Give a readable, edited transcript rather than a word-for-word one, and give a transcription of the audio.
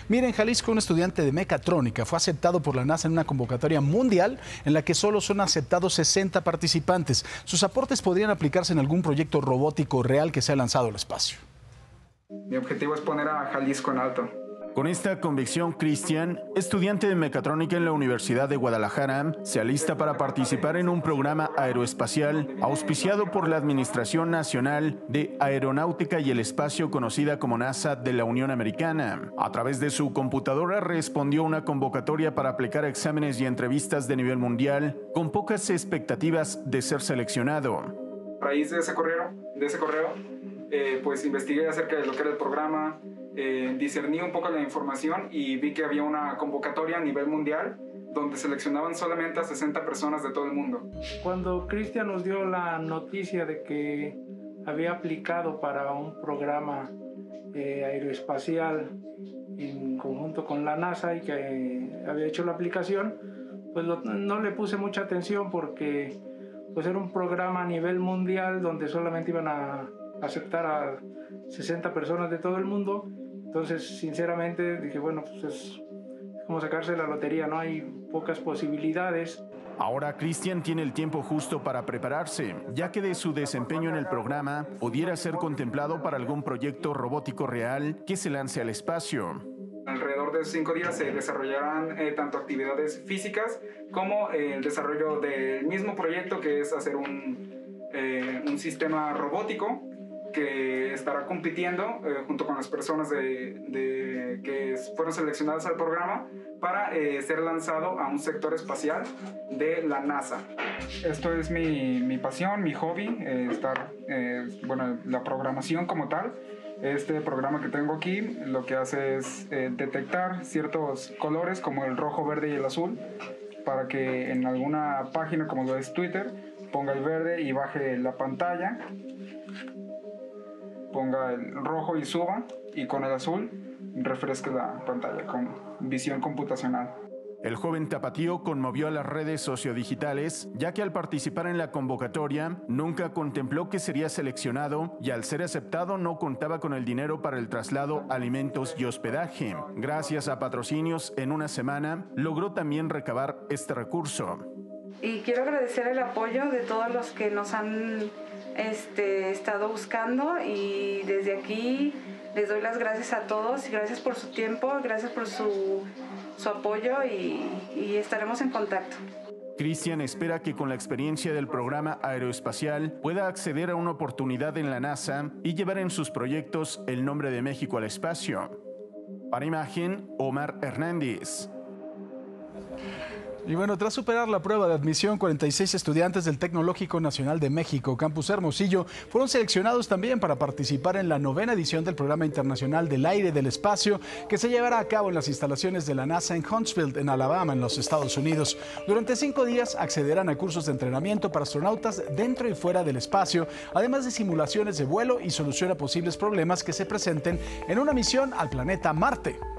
Miren, en Jalisco, un estudiante de mecatrónica fue aceptado por la NASA en una convocatoria mundial en la que solo son aceptados 60 participantes. Sus aportes podrían aplicarse en algún proyecto robótico real que se ha lanzado al espacio. Mi objetivo es poner a Jalisco en alto. Con esta convicción, Cristian, estudiante de mecatrónica en la Universidad de Guadalajara, se alista para participar en un programa aeroespacial auspiciado por la Administración Nacional de Aeronáutica y el Espacio, conocida como NASA, de la Unión Americana. A través de su computadora respondió una convocatoria para aplicar exámenes y entrevistas de nivel mundial, con pocas expectativas de ser seleccionado. A raíz de ese correo, pues investigué acerca de lo que era el programa, discerní un poco la información y vi que había una convocatoria a nivel mundial donde seleccionaban solamente a 60 personas de todo el mundo. Cuando Cristian nos dio la noticia de que había aplicado para un programa aeroespacial en conjunto con la NASA y que había hecho la aplicación, pues no le puse mucha atención porque pues era un programa a nivel mundial donde solamente iban a aceptar a 60 personas de todo el mundo. Entonces, sinceramente, dije, bueno, pues es como sacarse la lotería, ¿no? Hay pocas posibilidades. Ahora Cristian tiene el tiempo justo para prepararse, ya que de su desempeño en el programa pudiera ser contemplado para algún proyecto robótico real que se lance al espacio. Alrededor de 5 días se desarrollarán tanto actividades físicas como el desarrollo del mismo proyecto, que es hacer un sistema robótico que estará compitiendo junto con las personas que fueron seleccionadas al programa para ser lanzado a un sector espacial de la NASA. Esto es mi pasión, mi hobby, la programación como tal. Este programa que tengo aquí lo que hace es detectar ciertos colores como el rojo, verde y el azul para que en alguna página como lo es Twitter ponga el verde y baje la pantalla, ponga el rojo y suba, y con el azul refresque la pantalla con visión computacional. El joven tapatío conmovió a las redes sociodigitales, ya que al participar en la convocatoria nunca contempló que sería seleccionado y al ser aceptado no contaba con el dinero para el traslado, alimentos y hospedaje. Gracias a patrocinios, en una semana logró también recabar este recurso. Y quiero agradecer el apoyo de todos los que nos han estado buscando, y desde aquí les doy las gracias a todos y gracias por su tiempo, gracias por su apoyo y estaremos en contacto. Cristian espera que con la experiencia del programa aeroespacial pueda acceder a una oportunidad en la NASA y llevar en sus proyectos el nombre de México al espacio. Para Imagen, Omar Hernández. Y bueno, tras superar la prueba de admisión, 46 estudiantes del Tecnológico Nacional de México, Campus Hermosillo, fueron seleccionados también para participar en la 9ª edición del Programa Internacional del Aire y del Espacio, que se llevará a cabo en las instalaciones de la NASA en Huntsville, en Alabama, en los Estados Unidos. Durante 5 días accederán a cursos de entrenamiento para astronautas dentro y fuera del espacio, además de simulaciones de vuelo y solución a posibles problemas que se presenten en una misión al planeta Marte.